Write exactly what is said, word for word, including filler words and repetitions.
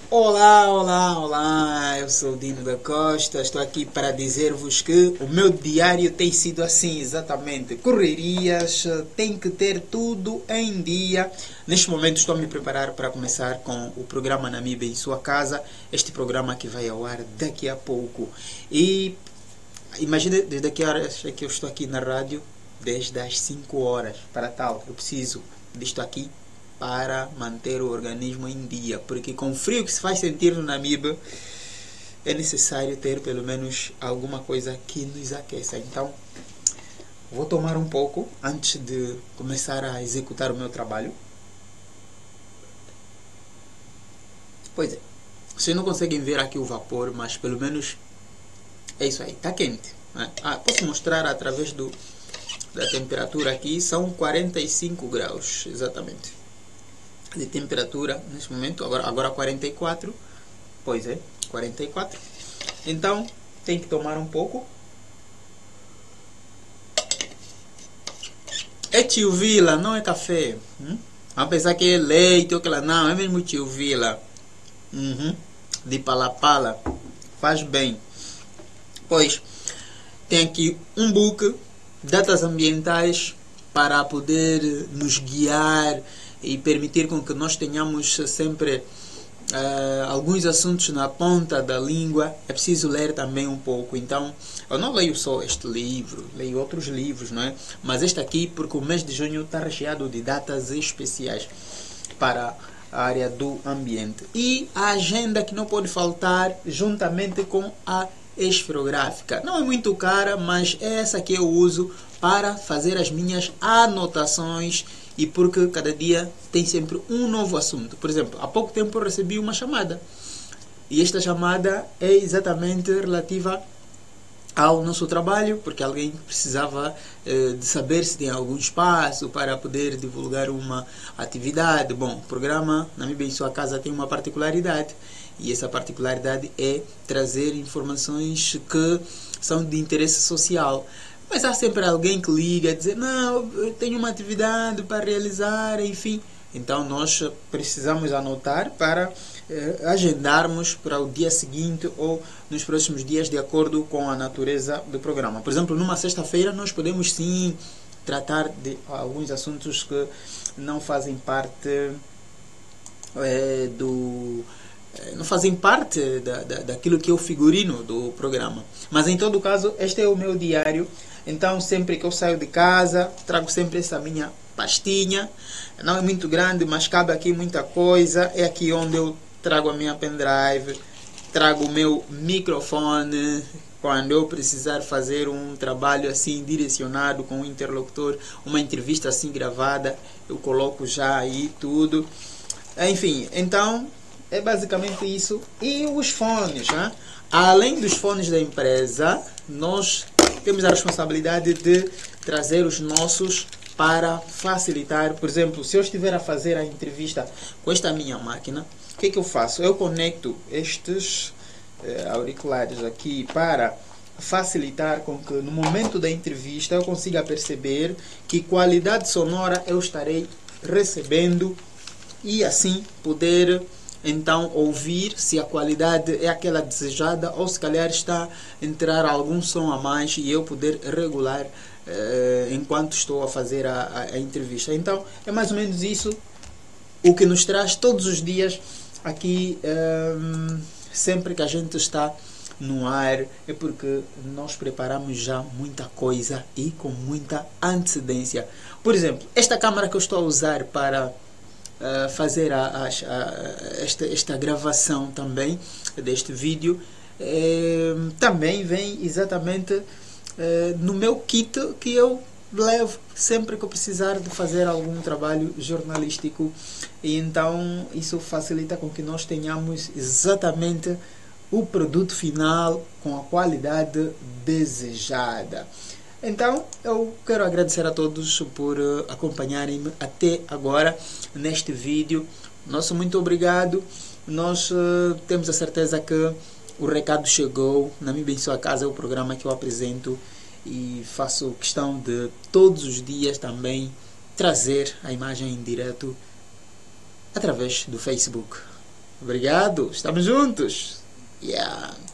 Olá, olá, olá, eu sou o Dino da Costa, estou aqui para dizer-vos que o meu diário tem sido assim, exatamente, correrias, tem que ter tudo em dia. Neste momento estou a me preparar para começar com o programa Namíbia em sua casa, este programa que vai ao ar daqui a pouco. E imagine desde que horas é que eu estou aqui na rádio, desde as cinco horas, para tal, eu preciso disto aqui para manter o organismo em dia, porque com o frio que se faz sentir no Namíbia é necessário ter pelo menos alguma coisa que nos aqueça. Então vou tomar um pouco antes de começar a executar o meu trabalho. Pois é, vocês não conseguem ver aqui o vapor, mas pelo menos é isso aí, está quente, né? Ah, posso mostrar através do, da temperatura aqui, são quarenta e cinco graus, exatamente, de temperatura neste momento, agora, agora quarenta e quatro, pois é, quarenta e quatro, então tem que tomar um pouco. É tio Vila, não é café, hum? Vamos pensar que é leite ou que lá, não, é mesmo tio Vila, uhum. De pala-pala, faz bem. Pois, tem aqui um book, datas ambientais, para poder nos guiar e permitir com que nós tenhamos sempre uh, alguns assuntos na ponta da língua. É preciso ler também um pouco. Então, eu não leio só este livro, leio outros livros, não é? Mas este aqui, porque o mês de junho está recheado de datas especiais para a área do ambiente. E a agenda que não pode faltar, juntamente com a esferográfica. Não é muito cara, mas é essa que eu uso para fazer as minhas anotações e porque cada dia tem sempre um novo assunto. Por exemplo, há pouco tempo eu recebi uma chamada e esta chamada é exatamente relativa ao nosso trabalho, porque alguém precisava eh, de saber se tem algum espaço para poder divulgar uma atividade. Bom, o programa Namíbia em sua casa tem uma particularidade, e essa particularidade é trazer informações que são de interesse social. Mas há sempre alguém que liga e diz, não, eu tenho uma atividade para realizar, enfim. Então nós precisamos anotar para eh, agendarmos para o dia seguinte ou nos próximos dias de acordo com a natureza do programa. Por exemplo, numa sexta-feira nós podemos sim tratar de alguns assuntos que não fazem parte eh, do... não fazem parte da, da, daquilo que é o figurino do programa. Mas em todo caso, este é o meu diário. Então sempre que eu saio de casa, trago sempre essa minha pastinha. Não é muito grande, mas cabe aqui muita coisa. É aqui onde eu trago a minha pendrive, trago o meu microfone, quando eu precisar fazer um trabalho assim direcionado com o interlocutor, uma entrevista assim gravada, eu coloco já aí tudo. Enfim, então é basicamente isso. E os fones, né? Além dos fones da empresa, nós temos a responsabilidade de trazer os nossos para facilitar. Por exemplo, se eu estiver a fazer a entrevista com esta minha máquina, o que é que eu faço? Eu conecto estes eh, auriculares aqui para facilitar com que no momento da entrevista eu consiga perceber que qualidade sonora eu estarei recebendo e assim poder então ouvir se a qualidade é aquela desejada ou se calhar está a entrar algum som a mais e eu poder regular eh, enquanto estou a fazer a, a, a entrevista. Então é mais ou menos isso o que nos traz todos os dias aqui, eh, sempre que a gente está no ar, é porque nós preparamos já muita coisa e com muita antecedência. Por exemplo, esta câmera que eu estou a usar para Uh, fazer a, a, a, esta, esta gravação também deste vídeo eh, também vem exatamente eh, no meu kit que eu levo sempre que eu precisar de fazer algum trabalho jornalístico, e então isso facilita com que nós tenhamos exatamente o produto final com a qualidade desejada. Então, eu quero agradecer a todos por uh, acompanharem-me até agora neste vídeo. Nosso muito obrigado. Nós uh, temos a certeza que o recado chegou. Namíbia em sua casa é o programa que eu apresento e faço questão de todos os dias também trazer a imagem em direto através do Facebook. Obrigado. Estamos juntos. Yeah.